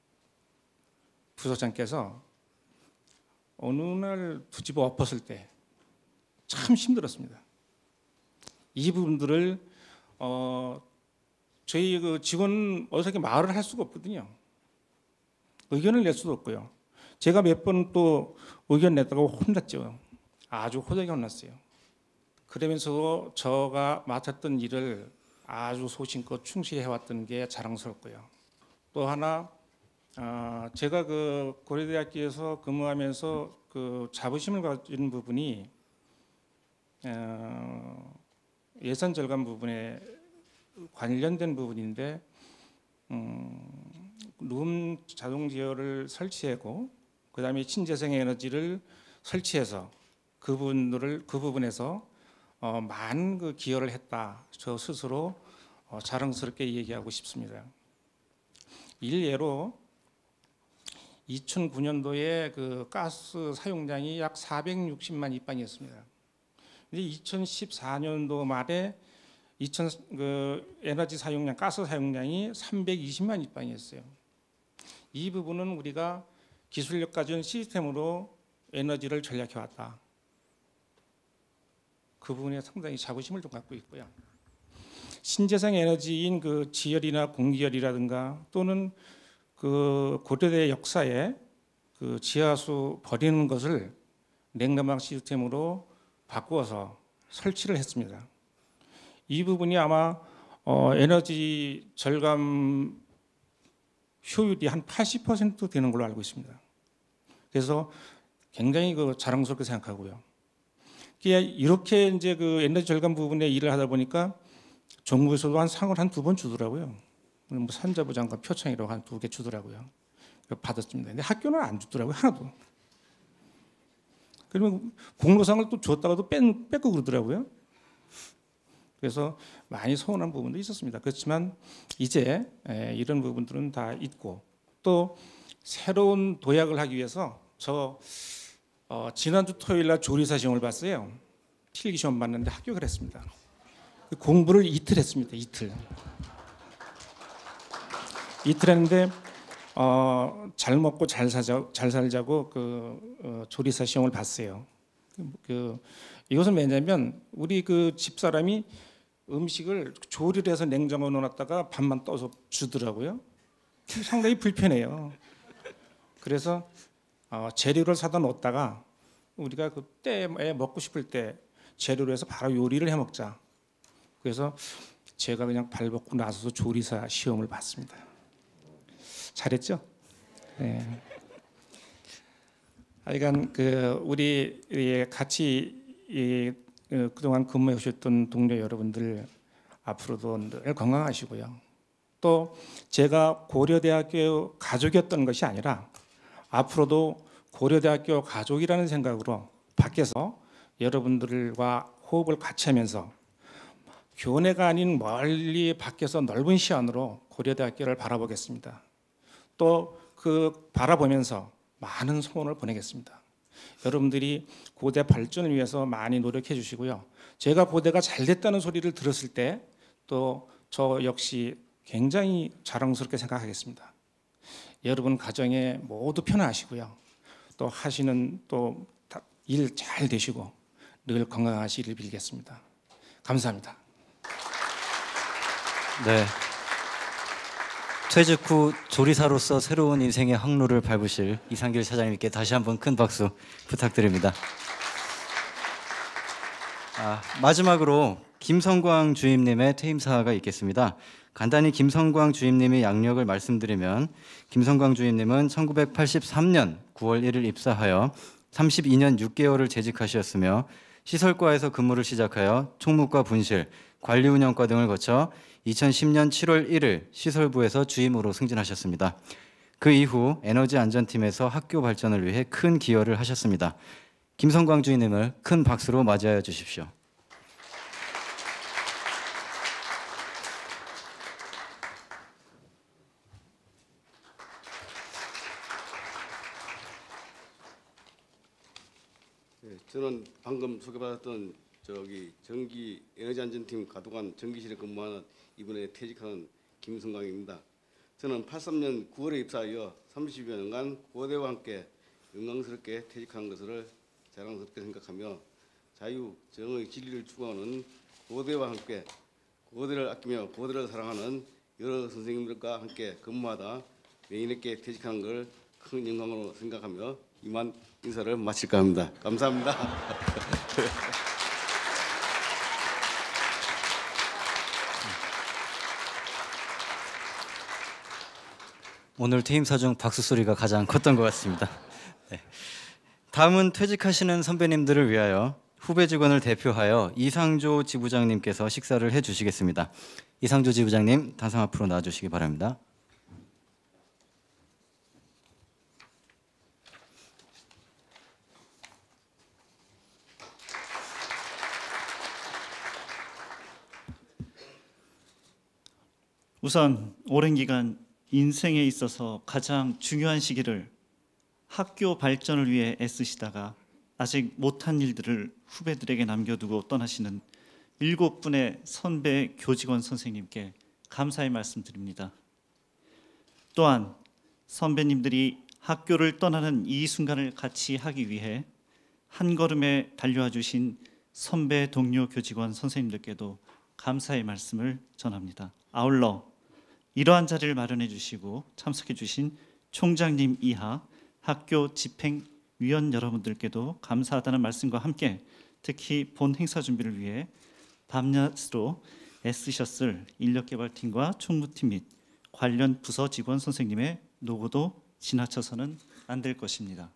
부서장께서 어느 날 뒤집어 엎었을 때 참 힘들었습니다. 이 부분들을 어, 저희 그 직원 어떻게 말을 할 수가 없거든요. 의견을 낼 수도 없고요. 제가 몇 번 또 의견 냈다고 혼났죠. 아주 호되게 혼났어요. 그러면서 저가 맡았던 일을 아주 소신껏 충실히 해왔던 게 자랑스럽고요. 또 하나 어, 제가 그 고려대학교에서 근무하면서 그 자부심을 가진 부분이 어, 예산 절감 부분에 관련된 부분인데 음, 룸 자동 제어를 설치하고 그다음에 친재생 에너지를 설치해서 그분들을 그 부분에서 어, 많은 그 기여를 했다. 저 스스로 어, 자랑스럽게 얘기하고 싶습니다. 일례로 이천구 년도에 그 가스 사용량이 약 사백육십만 입방이었습니다. 근데 이천십사 년도 말에 이천 그 에너지 사용량, 가스 사용량이 삼백이십만 입방이었어요. 이 부분은 우리가 기술력 가진 시스템으로 에너지를 전략해 왔다. 그 부분에 상당히 자부심을 좀 갖고 있고요. 신재생 에너지인 그 지열이나 공기열이라든가 또는 그 고려대 역사에 그 지하수 버리는 것을 냉난방 시스템으로 바꾸어서 설치를 했습니다. 이 부분이 아마 어 에너지 절감 효율이 한 팔십 퍼센트 되는 걸로 알고 있습니다. 그래서 굉장히 그 자랑스럽게 생각하고요. 이렇게 이제 그 에너지 절감 부분에 일을 하다 보니까 정부에서도 한 상을 한 두 번 주더라고요. 뭐 산자부 장관 표창이라고 한 두 개 주더라고요. 받았습니다. 근데 학교는 안 주더라고요. 하나도. 그러면 공로상을 또 줬다가도 뺀, 뺏고 그러더라고요. 그래서 많이 서운한 부분도 있었습니다. 그렇지만 이제 이런 부분들은 다 있고 또 새로운 도약을 하기 위해서 저 어, 지난주 토요일 날 조리사 시험을 봤어요. 필기 시험 봤는데 합격을 했습니다. 공부를 이틀 했습니다. 이틀. 이틀 했는데 어, 잘 먹고 잘 사자, 잘 살자고 그 어, 조리사 시험을 봤어요. 그 이것은 왜냐하면 우리 그 집사람이 음식을 조리를 해서 냉장고에 넣어놨다가 밥만 떠서 주더라고요. 상당히 불편해요. 그래서 어, 재료를 사다 놓다가 우리가 그때 먹고 싶을 때 재료로 해서 바로 요리를 해 먹자. 그래서 제가 그냥 발 벗고 나서서 조리사 시험을 봤습니다. 잘했죠? 네. 하여간 그 우리 같이 이, 그동안 근무해 오셨던 동료 여러분들 앞으로도 늘 건강하시고요. 또 제가 고려대학교 가족이었던 것이 아니라 앞으로도 고려대학교 가족이라는 생각으로 밖에서 여러분들과 호흡을 같이 하면서 교내가 아닌 멀리 밖에서 넓은 시야로 고려대학교를 바라보겠습니다. 또 그 바라보면서 많은 소원을 보내겠습니다. 여러분들이 고대 발전을 위해서 많이 노력해 주시고요. 제가 고대가 잘 됐다는 소리를 들었을 때 또 저 역시 굉장히 자랑스럽게 생각하겠습니다. 여러분 가정에 모두 편안하시고요. 또 하시는 또 일 잘 되시고 늘 건강하시길 빌겠습니다. 감사합니다. 네. 퇴직 후 조리사로서 새로운 인생의 항로를 밟으실 이상길 차장님께 다시 한번 큰 박수 부탁드립니다. 아, 마지막으로 김성광 주임님의 퇴임사가 있겠습니다. 간단히 김성광 주임님의 양력을 말씀드리면 김성광 주임님은 천구백팔십삼 년 구월 일일 입사하여 삼십이 년 육 개월을 재직하셨으며 시설과에서 근무를 시작하여 총무과 분실, 관리운영과 등을 거쳐 이천십 년 칠월 일일 시설부에서 주임으로 승진하셨습니다. 그 이후 에너지안전팀에서 학교 발전을 위해 큰 기여를 하셨습니다. 김성광 주임님을 큰 박수로 맞이하여 주십시오. 네, 저는 방금 소개받았던 저기 전기 에너지안전팀 가도관 전기실에 근무하는 이번에 퇴직하는 김성광입니다. 저는 팔십삼 년 구월에 입사하여 삼십여 년간 고대와 함께 영광스럽게 퇴직한 것을 자랑스럽게 생각하며 자유, 정의, 진리를 추구하는 고대와 함께 고대를 아끼며 고대를 사랑하는 여러 선생님들과 함께 근무하다 명예있게 퇴직하는 걸 큰 영광으로 생각하며 이만 인사를 마칠까 합니다. 감사합니다. 오늘 퇴임사 중 박수 소리가 가장 컸던 것 같습니다. 네. 다음은 퇴직하시는 선배님들을 위하여 후배 직원을 대표하여 이상조 지부장님께서 식사를 해주시겠습니다. 이상조 지부장님, 단상 앞으로 나와주시기 바랍니다. 우선 오랜 기간 인생에 있어서 가장 중요한 시기를 학교 발전을 위해 애쓰시다가 아직 못한 일들을 후배들에게 남겨두고 떠나시는 일곱 분의 선배 교직원 선생님께 감사의 말씀드립니다. 또한 선배님들이 학교를 떠나는 이 순간을 같이 하기 위해 한 걸음에 달려와 주신 선배 동료 교직원 선생님들께도 감사의 말씀을 전합니다. 아울러 이러한 자리를 마련해 주시고 참석해 주신 총장님 이하 학교 집행위원 여러분들께도 감사하다는 말씀과 함께 특히 본 행사 준비를 위해 밤낮으로 애쓰셨을 인력개발팀과 총무팀 및 관련 부서 직원 선생님의 노고도 지나쳐서는 안 될 것입니다.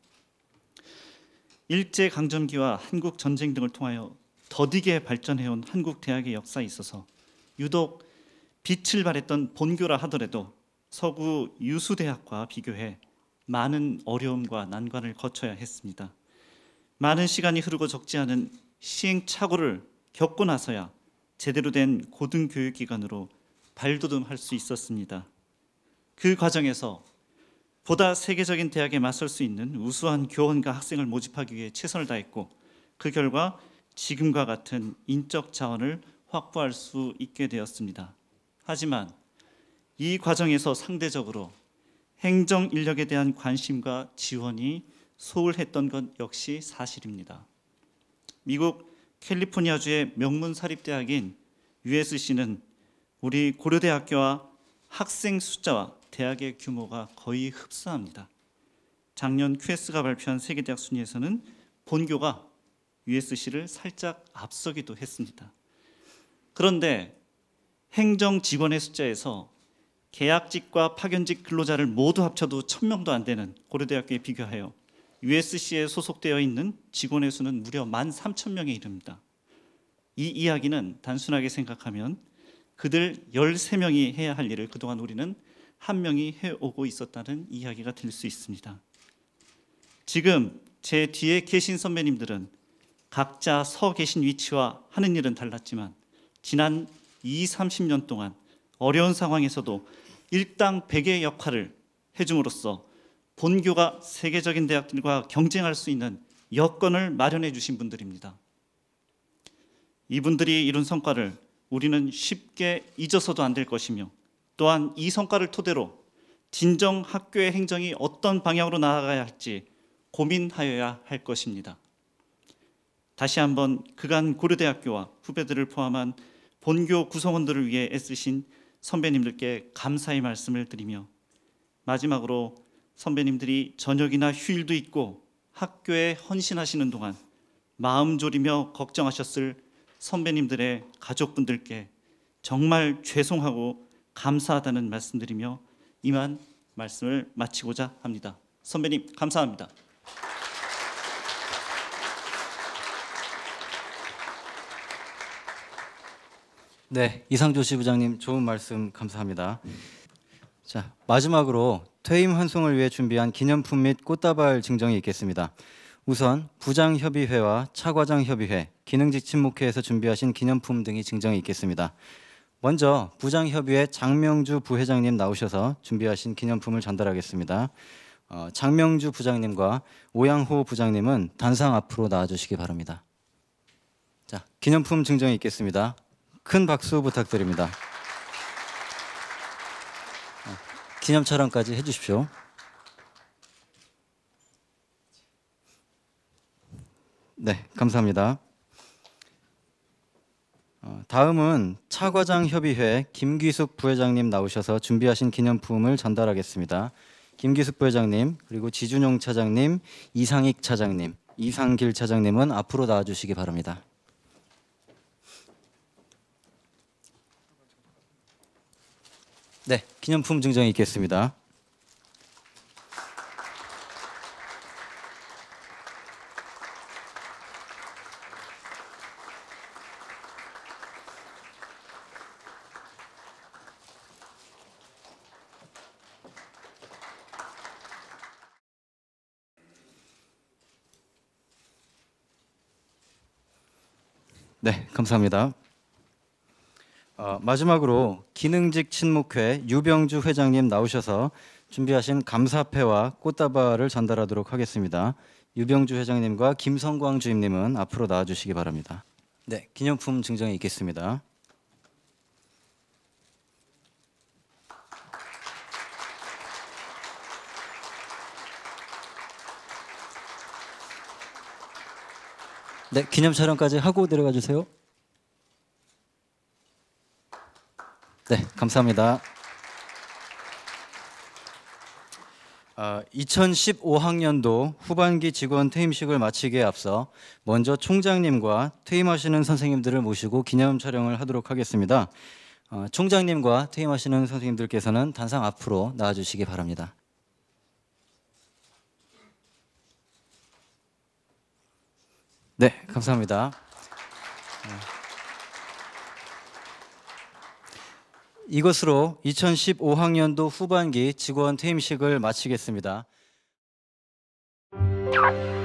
일제강점기와 한국전쟁 등을 통하여 더디게 발전해온 한국대학의 역사에 있어서 유독 빛을 발했던 본교라 하더라도 서구 유수대학과 비교해 많은 어려움과 난관을 거쳐야 했습니다. 많은 시간이 흐르고 적지 않은 시행착오를 겪고 나서야 제대로 된 고등교육기관으로 발돋움할 수 있었습니다. 그 과정에서 보다 세계적인 대학에 맞설 수 있는 우수한 교원과 학생을 모집하기 위해 최선을 다했고 그 결과 지금과 같은 인적 자원을 확보할 수 있게 되었습니다. 하지만 이 과정에서 상대적으로 행정 인력에 대한 관심과 지원이 소홀했던 것 역시 사실입니다. 미국 캘리포니아주의 명문 사립대학인 유에스씨는 우리 고려대학교와 학생 숫자와 대학의 규모가 거의 흡사합니다. 작년 큐에스가 발표한 세계대학 순위에서는 본교가 유에스씨를 살짝 앞서기도 했습니다. 그런데 행정 직원의 숫자에서 계약직과 파견직 근로자를 모두 합쳐도 천 명도 안 되는 고려대학교에 비교하여 유에스씨에 소속되어 있는 직원의 수는 무려 만 삼천 명에 이릅니다. 이 이야기는 단순하게 생각하면 그들 열세 명이 해야 할 일을 그동안 우리는 한 명이 해오고 있었다는 이야기가 될 수 있습니다. 지금 제 뒤에 계신 선배님들은 각자 서 계신 위치와 하는 일은 달랐지만 지난 이삼십 년 동안 어려운 상황에서도 일당 백의 역할을 해줌으로써 본교가 세계적인 대학들과 경쟁할 수 있는 여건을 마련해 주신 분들입니다. 이분들이 이룬 성과를 우리는 쉽게 잊어서도 안 될 것이며 또한 이 성과를 토대로 진정 학교의 행정이 어떤 방향으로 나아가야 할지 고민하여야 할 것입니다. 다시 한번 그간 고려대학교와 후배들을 포함한 본교 구성원들을 위해 애쓰신 선배님들께 감사의 말씀을 드리며 마지막으로 선배님들이 저녁이나 휴일도 있고 학교에 헌신하시는 동안 마음 졸이며 걱정하셨을 선배님들의 가족분들께 정말 죄송하고 감사하다는 말씀드리며 이만 말씀을 마치고자 합니다. 선배님 감사합니다. 네, 이상조 지부장님 좋은 말씀 감사합니다. 자, 마지막으로 퇴임 환송을 위해 준비한 기념품 및 꽃다발 증정이 있겠습니다. 우선 부장협의회와 차과장협의회, 기능직 친목회에서 준비하신 기념품 등이 증정이 있겠습니다. 먼저 부장협의회 장명주 부회장님 나오셔서 준비하신 기념품을 전달하겠습니다. 어, 장명주 부장님과 오양호 부장님은 단상 앞으로 나와주시기 바랍니다. 자, 기념품 증정이 있겠습니다. 큰 박수 부탁드립니다. 어, 기념 촬영까지 해주십시오. 네, 감사합니다. 어, 다음은 차과장협의회 김기숙 부회장님 나오셔서 준비하신 기념품을 전달하겠습니다. 김기숙 부회장님, 그리고 지준용 차장님, 이상익 차장님, 이상길 차장님은 앞으로 나와주시기 바랍니다. 네, 기념품 증정이 있겠습니다. 네, 감사합니다. 어, 마지막으로 기능직 친목회 유병주 회장님 나오셔서 준비하신 감사패와 꽃다발을 전달하도록 하겠습니다. 유병주 회장님과 김성광 주임님은 앞으로 나와주시기 바랍니다. 네, 기념품 증정이 있겠습니다. 네, 기념 촬영까지 하고 내려가 주세요. 네, 감사합니다. 아, 이천십오 학년도 후반기 직원 퇴임식을 마치기에 앞서 먼저 총장님과 퇴임하시는 선생님들을 모시고 기념 촬영을 하도록 하겠습니다. 어, 총장님과 퇴임하시는 선생님들께서는 단상 앞으로 나와주시기 바랍니다. 네, 감사합니다. 이것으로 이천십오 학년도 후반기 직원 퇴임식을 마치겠습니다.